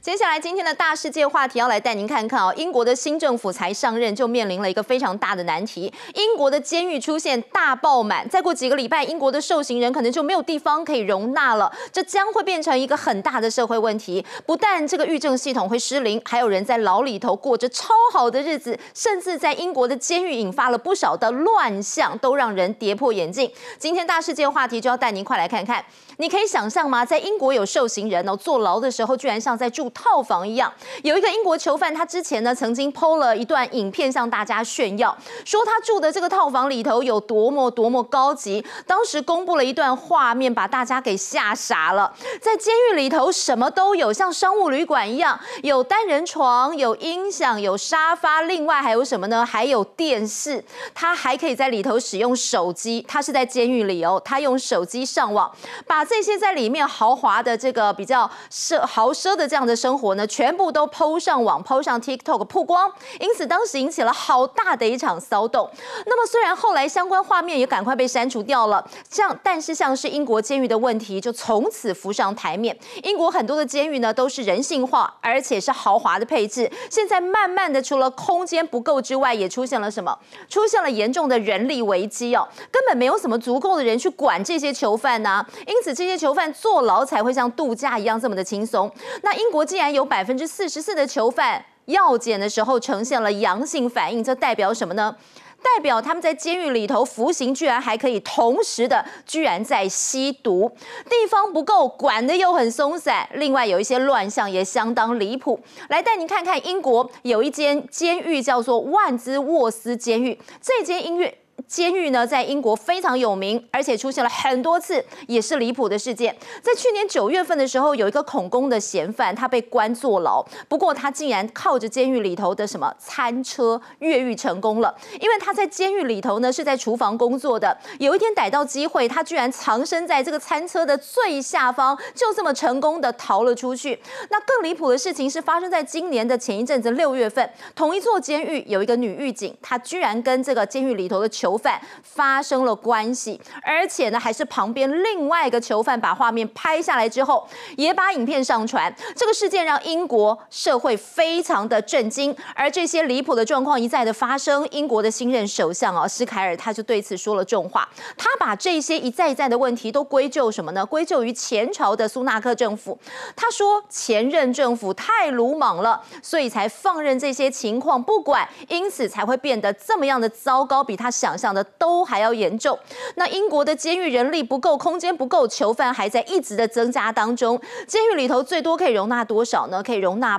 接下来今天的大世界话题要来带您看看哦，英国的新政府才上任就面临了一个非常大的难题，英国的监狱出现大爆满，再过几个礼拜，英国的受刑人可能就没有地方可以容纳了，这将会变成一个很大的社会问题。不但这个狱政系统会失灵，还有人在牢里头过着超好的日子，甚至在英国的监狱引发了不少的乱象，都让人跌破眼镜。今天大世界话题就要带您一块来看看。你可以想象吗？在英国有受刑人哦，坐牢的时候居然像在住套房一样。有一个英国囚犯，他之前呢曾经 PO 了一段影片向大家炫耀，说他住的这个套房里头有多么高级。当时公布了一段画面，把大家给吓傻了。在监狱里头什么都有，像商务旅馆一样，有单人床，有音响，有沙发，另外还有什么呢？还有电视。他还可以在里头使用手机，他是在监狱里哦，他用手机上网，把这些在里面豪华的这个比较豪奢的这样的生活呢，全部都 PO 上网 ，PO 上 TikTok 曝光，因此当时引起了好大的一场骚动。那么虽然后来相关画面也赶快被删除掉了，但是像是英国监狱的问题就从此浮上台面。英国很多的监狱呢都是人性化，而且是豪华的配置。现在慢慢的除了空间不够之外，也出现了什么？出现了严重的人力危机哦，根本没有什么足够的人去管这些囚犯啊，因此这些囚犯坐牢才会像度假一样这么的轻松。那英国竟然有44%的囚犯药检的时候呈现了阳性反应，这代表什么呢？代表他们在监狱里头服刑，居然还可以同时的居然在吸毒，地方不够，管的又很松散，另外有一些乱象也相当离谱。来带您看看英国有一间监狱叫做万兹沃斯监狱，这间监狱呢，在英国非常有名，而且出现了很多次也是离谱的事件。在去年9月份的时候，有一个恐攻的嫌犯，他被关坐牢，不过他竟然靠着监狱里头的什么餐车越狱成功了。因为他在监狱里头呢是在厨房工作的，有一天逮到机会，他居然藏身在这个餐车的最下方，就这么成功的逃了出去。那更离谱的事情是发生在今年的前一阵子6月份，同一座监狱有一个女狱警，她居然跟这个监狱里头的囚犯发生了关系，而且呢，还是旁边另外一个囚犯把画面拍下来之后，也把影片上传。这个事件让英国社会非常的震惊，而这些离谱的状况一再的发生，英国的新任首相施凯尔他就对此说了重话，他把这些一再的问题都归咎什么呢？归咎于前朝的苏纳克政府。他说前任政府太鲁莽了，所以才放任这些情况不管，因此才会变得这么样的糟糕，比他想象的都还要严重。那英国的监狱人力不够，空间不够，囚犯还在一直的增加当中。监狱里头最多可以容纳多少呢？可以容纳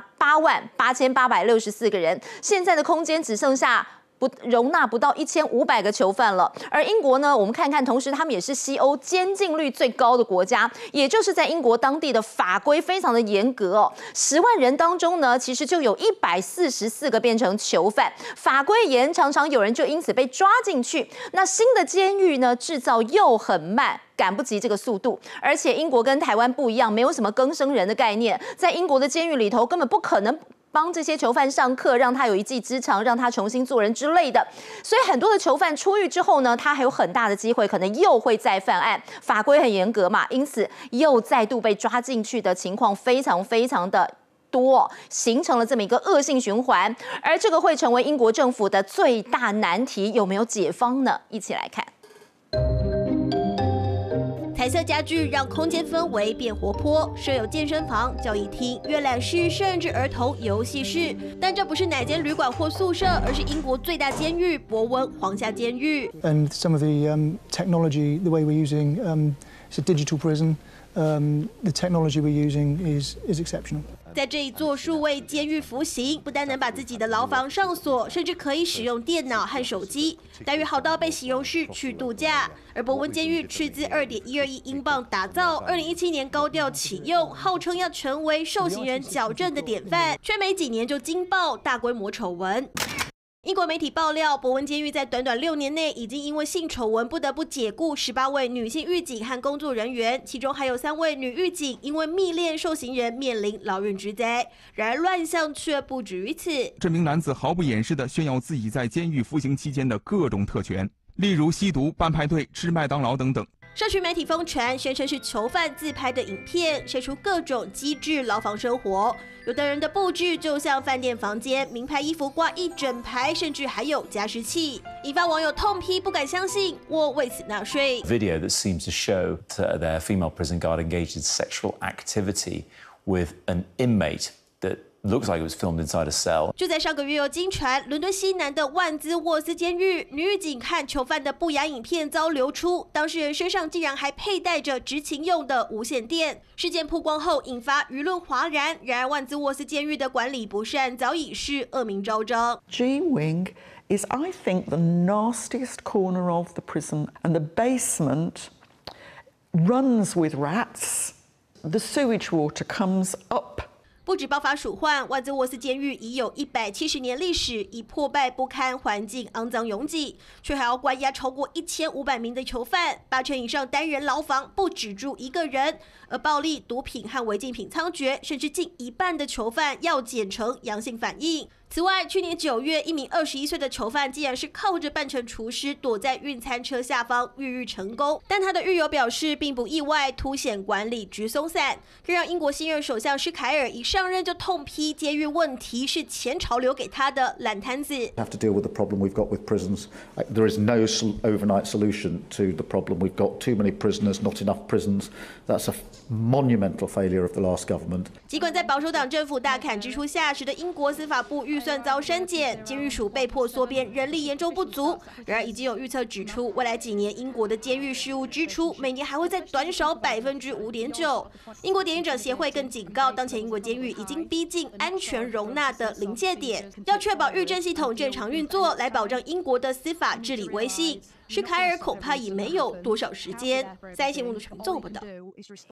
88864个人，现在的空间只剩下容纳不到1500个囚犯了。而英国呢，我们看看，同时他们也是西欧监禁率最高的国家，也就是在英国当地的法规非常的严格哦。10万人当中呢，其实就有144个变成囚犯，法规严，常常有人就因此被抓进去。那新的监狱呢，制造又很慢，赶不及这个速度，而且英国跟台湾不一样，没有什么更生人的概念，在英国的监狱里头根本不可能帮这些囚犯上课，让他有一技之长，让他重新做人之类的。所以很多的囚犯出狱之后呢，他还有很大的机会可能又会再犯案，法规很严格嘛，因此又再度被抓进去的情况非常的多，形成了这么一个恶性循环。而这个会成为英国政府的最大难题，有没有解方呢？一起来看。 彩色家具让空间氛围变活泼，设有健身房、交易厅、阅览室，甚至儿童游戏室。但这不是哪间旅馆或宿舍，而是英国最大监狱——伯温皇家监狱。 And some of the technology, the way we're using, it's a digital prison. The technology we're using is exceptional. 在这一座数位监狱服刑，不但能把自己的牢房上锁，甚至可以使用电脑和手机，待遇好到被形容是去度假。而伯温监狱斥资2.121亿英镑打造，2017年高调启用，号称要成为受刑人矫正的典范，却没几年就惊爆大规模丑闻。英国媒体爆料，伯温监狱在短短6年内，已经因为性丑闻不得不解雇18位女性狱警和工作人员，其中还有3位女狱警因为密恋受刑人面临牢狱之灾。然而乱象却不止于此。 这名男子毫不掩饰地炫耀自己在监狱服刑期间的各种特权，例如吸毒、办派对、吃麦当劳等等。 社群媒体疯传，宣称是囚犯自拍的影片，晒出各种机智牢房生活。有的人的布置就像饭店房间，名牌衣服挂一整排，甚至还有加湿器，引发网友痛批，不敢相信我为此纳税。 Video that seems to show their female prison guard engaged in sexual activity with an inmate that looks like it was filmed inside a cell. 就在上个月又经传，伦敦西南的万兹沃斯监狱女狱警和囚犯的不雅影片遭流出，当事人身上竟然还佩戴着执勤用的无线电。事件曝光后，引发舆论哗然。然而，万兹沃斯监狱的管理不善早已是恶名昭彰。 G Wing is, I think, the nastiest corner of the prison, and the basement runs with rats. The sewage water comes up. 不止爆发鼠患，万兹沃斯监狱已有170年历史，已破败不堪，环境肮脏拥挤，却还要关押超过1500名的囚犯，80%以上单人牢房不只住一个人，而暴力、毒品和违禁品猖獗，甚至近一半的囚犯要检呈阳性反应。此外，去年9月，一名21岁的囚犯竟然是靠着扮成厨师，躲在运餐车下方越狱成功。但他的狱友表示，并不意外，凸显管理局松散，更让英国新任首相施凯尔一上任就痛批监狱问题是前朝留给他的烂摊子。 Have to deal with the problem we've got with prisons. There is no overnight solution to the problem. We've got too many prisoners, not enough prisons. That's a monumental failure of the last government. 尽管在保守党政府大砍支出下，使得英国司法部预算遭删减，监狱署被迫缩编，人力严重不足。然而，已经有预测指出，未来几年英国的监狱事务支出每年还会再短少5.9%。英国典狱者协会更警告，当前英国监狱已经逼近安全容纳的临界点，要确保狱政系统正常运作，来保障英国的司法治理威信。施凯尔恐怕已没有多少时间。三新闻综合报道。